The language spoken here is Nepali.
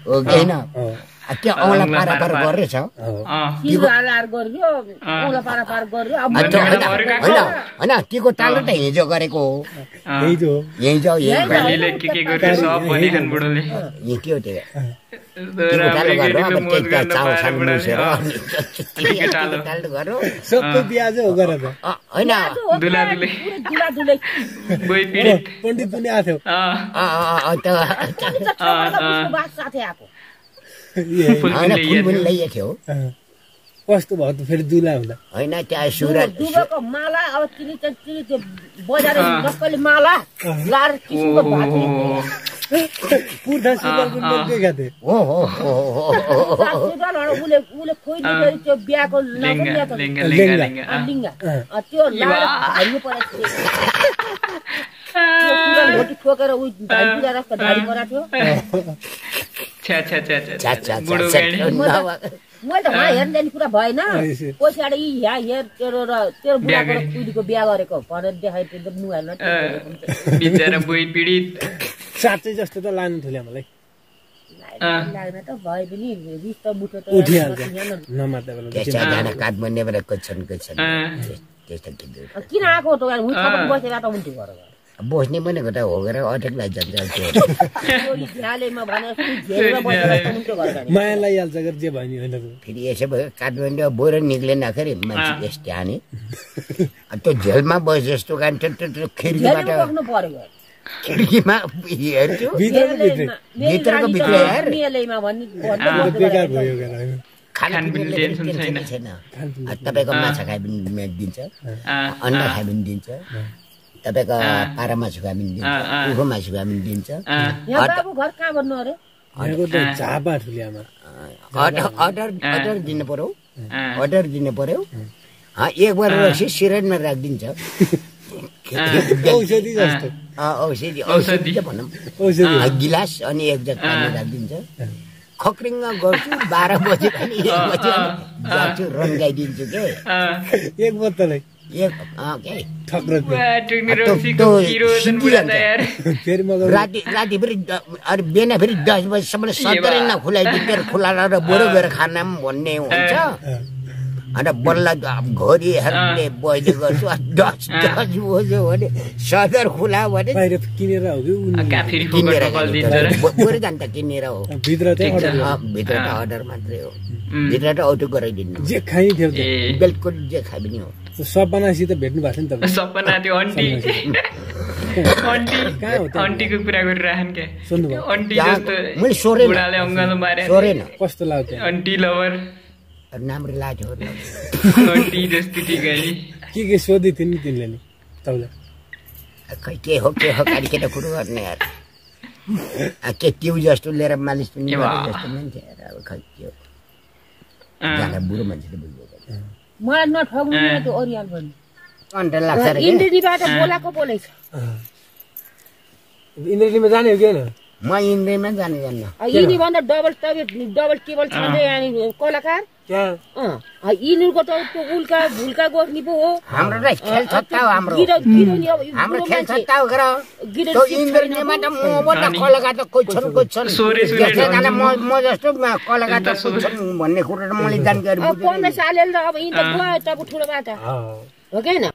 हो कि होइन त्यो औँला पारापार गरेछ होइन तीको टालो त हिजो गरेको हो हिजो के हो त्यो टालो गरेर अब त्यही चाउ सानो मुसेर टालो गरौँ सबै बिहा चाहिँ हो गर त होइन पण्डित पनि आएको थियो फुल पनि ल्याइएको थियो कस्तो भयो त फेरि दुला हुँदा होइन त्यहाँ सुरत दुबोको माला अब तिनी त्यो बजार नक्कली माला लार किसिमको भएको पुर्खा सुगर पनि देखेको थिएँ हो उले खोइली गरी त्यो बिहाको लिङ्गा त्यो लार हाल्नु परेको थियो रोटी ठोकेर उही ढाडी पुरा रस्ता ढाडी पराएको थियो मैले त उहाँ हेर्ने कुरा भएन पछाडि यहाँ हेर तेरो र तेरो बुढाको र कुइलीको बिहा गरेको भनेर देखाइदिन्छ नुहाल्न बिचरा बुढी पीडित साँच्चै जस्तो त लानु थियो मलाई लाग्न त भए पनि रिस त मुठो त उठिहाल्छ नमार्दा बेला काठमाडौँबाट क्वेसन किन आएको त बसेर त हुन्थ्यो घर बस्ने भनेको त हो गरेर अटेक्लाई जान्छ माया लगाइहाल्छ जे भयो नि होइन फेरि यसो भयो काठमाडौँ बोएर निक्लेन फेरि मान्छे यस्तै हाने त्यो झेलमा बस जस्तो गान खिड्कीबाट खिड्कीमा हेर्छु भित्रको भित्र हेर छैन तपाईँको माछा खाए पनि दिन्छ अन्डा खाए पनि दिन्छ तपाईँको पारा मासु खाए पनि दिन्छ कुखुरा मासु खाए पनि दिन्छ अर्डर दिनु पर्यो अर्डर दिनु पर्यो एक बार रक्सी सिरेनमा राखिदिन्छ औषधि भनौँ गिलास अनि एक जग पानी राखिदिन्छ खक्रिङ्ग गर्छु 12 बजे पनि 1 बजे जान्छु रन्गाइदिन्छु के एक बोतलै राति फेरि बिहान फेरि 10 बजीसम्म सधैँ नखुलाइदिन्छ खुलाएर बोरो गएर खाना पनि भन्ने हुन्छ अन्त बल्ल घोरीहरूले बहिले गर्छु 10 बज्यो भने सदर खुला भने किनेर हो बोरो जान्छ किनेर हो भित्र त अर्डर मात्रै हो भित्र त अटो गराइदिनु जे खाइथ्यो बिल्कुल जे खाए पनि हो सपनासित भेट्नु भएको नि त सपना त्यो अन्टीको कुरा गरिराखन् के अन्टी जस्तो बुढाले अङ्गालो मारे कस्तो लाग्यो अन्टी लभर राम्रो लाग्यो अन्टी जस्तो के सोधि थिए नि तिमीले नि तपाईँलाई खै के हो गाडी केटा कुरो गर्ने यार के ट्यु जस्तो लिएर मालिस पनि जस्तो पनि अब खै के हो बुढो मान्छेले बुझ्यो मलाई नठग्नु त्यो ओरियाल भन्नु घन्टा लाग्छ रे इन्द्रेलीबाट बोलाको बोलेछ इन्द्रेलीमा जाने हो कि हैन म इन्द्रेलीमा जाने जान्न यिनी भन्दा डबल केबल छ नि अनि कलाकार यिनीको त उल्का भुल्का गोर्नी पो हो हाम्रो त खेल छत्ता हो हाम्रो खेल छत्ता हो गर त्यो इन्द्रेलीमा त म भन्दा कलाकार त कोही छन् म जस्तो कलाकार त कोही छन् भन्ने कुरा त मैले जानकारी 15 सालले अब यिनी त गयो त ठुलो बाटा हो कि हैन